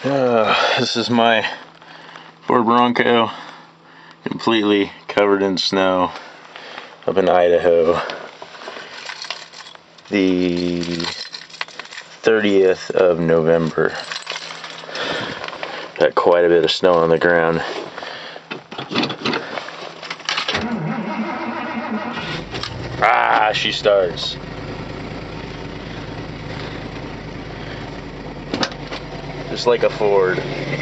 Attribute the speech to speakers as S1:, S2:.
S1: This is my Ford Bronco, completely covered in snow up in Idaho. The 30th of November. Got quite a bit of snow on the ground. Ah, she starts. Just like a Ford.